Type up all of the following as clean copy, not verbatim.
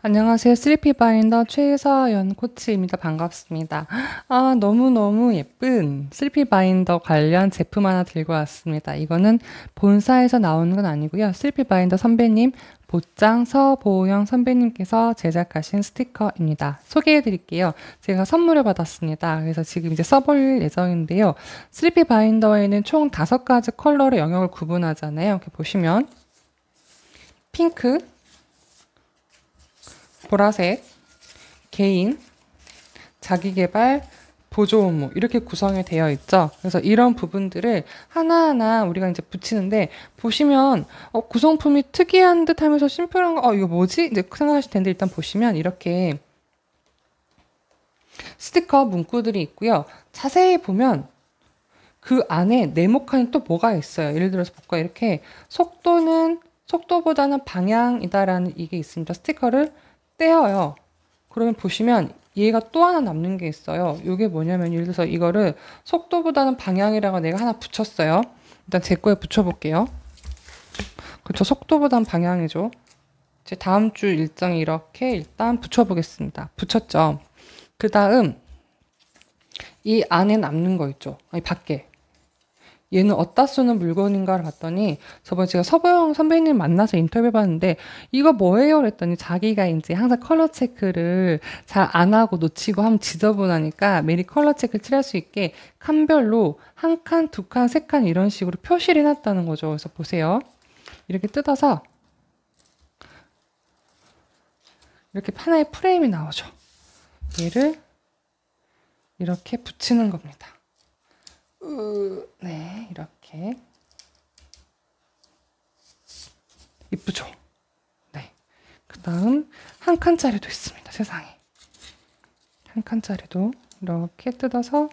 안녕하세요. 3P 바인더 최서연 코치입니다. 반갑습니다. 너무너무 예쁜 3P 바인더 관련 제품 하나 들고 왔습니다. 이거는 본사에서 나오는 건 아니고요. 3P 바인더 선배님, 보짱 서보영 선배님께서 제작하신 스티커입니다. 소개해 드릴게요. 제가 선물을 받았습니다. 그래서 지금 이제 써볼 예정인데요. 3P 바인더에는 총 5가지 컬러로 영역을 구분하잖아요. 이렇게 보시면 핑크, 보라색, 개인, 자기계발, 보조 업무 이렇게 구성이 되어 있죠. 그래서 이런 부분들을 하나하나 우리가 이제 붙이는데 보시면 구성품이 특이한 듯 하면서 심플한 거 이거 뭐지? 이제 생각하실 텐데 일단 보시면 이렇게 스티커 문구들이 있고요. 자세히 보면 그 안에 네모칸이 또 뭐가 있어요. 예를 들어서 볼까 이렇게 속도보다는 방향이다라는 이게 있습니다. 스티커를 떼어요. 그러면 보시면 얘가 또 하나 남는 게 있어요. 이게 뭐냐면 예를 들어서 이거를 속도보다는 방향이라고 내가 하나 붙였어요. 일단 제 거에 붙여볼게요. 그렇죠. 속도보다는 방향이죠. 제 다음 주 일정이 이렇게 일단 붙여보겠습니다. 붙였죠. 그 다음 이 안에 남는 거 있죠. 아니 밖에. 얘는 어디다 쓰는 물건인가를 봤더니 저번에 제가 서보영 선배님 만나서 인터뷰해봤는데 이거 뭐예요? 그랬더니 자기가 이제 항상 컬러 체크를 잘 안 하고 놓치고 하면 지저분하니까 매일 컬러 체크를 칠할 수 있게 칸별로 한 칸, 두 칸, 세 칸 이런 식으로 표시를 해놨다는 거죠. 그래서 보세요. 이렇게 뜯어서 이렇게 하나의 프레임이 나오죠. 얘를 이렇게 붙이는 겁니다. 네, 이렇게 이쁘죠? 네. 그 다음 한 칸짜리도 있습니다. 세상에. 한 칸짜리도 이렇게 뜯어서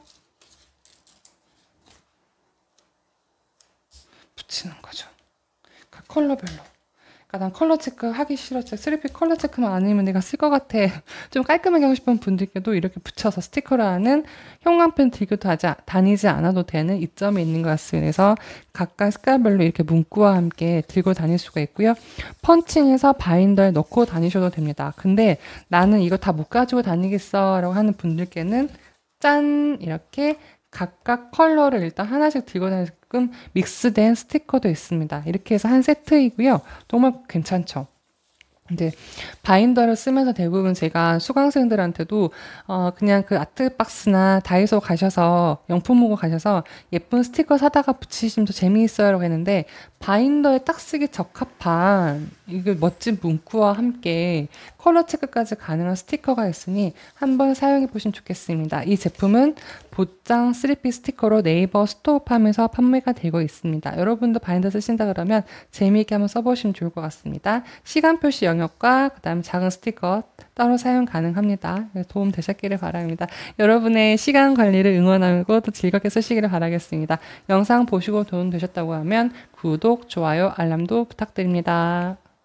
붙이는 거죠. 각 컬러별로. 그러니까 난 컬러 체크 하기 싫었지. 3P 컬러 체크만 아니면 내가 쓸 것 같아. 좀 깔끔하게 하고 싶은 분들께도 이렇게 붙여서 스티커를 하는 형광펜 들고 다니지 않아도 되는 이점이 있는 것 같습니다. 그래서 각각 색깔별로 이렇게 문구와 함께 들고 다닐 수가 있고요. 펀칭해서 바인더에 넣고 다니셔도 됩니다. 근데 나는 이거 다 못 가지고 다니겠어 라고 하는 분들께는 짠! 이렇게 각각 컬러를 일단 하나씩 들고 다니게끔 믹스된 스티커도 있습니다. 이렇게 해서 한 세트이고요. 정말 괜찮죠? 이제 바인더를 쓰면서 대부분 제가 수강생들한테도 그냥 그 아트박스나 다이소 가셔서 영품무고 가셔서 예쁜 스티커 사다가 붙이시면 더 재미있어요라고 했는데 바인더에 딱 쓰기 적합한 이게 멋진 문구와 함께 컬러 체크까지 가능한 스티커가 있으니 한번 사용해 보시면 좋겠습니다. 이 제품은 보짱 3P 스티커로 네이버 스토어팜에서 판매가 되고 있습니다. 여러분도 바인더 쓰신다 그러면 재미있게 한번 써보시면 좋을 것 같습니다. 시간 표시 영역과 그 다음에 작은 스티커 따로 사용 가능합니다. 도움 되셨기를 바랍니다. 여러분의 시간 관리를 응원하고 또 즐겁게 쓰시기를 바라겠습니다. 영상 보시고 도움 되셨다고 하면 구독, 좋아요, 알람도 부탁드립니다.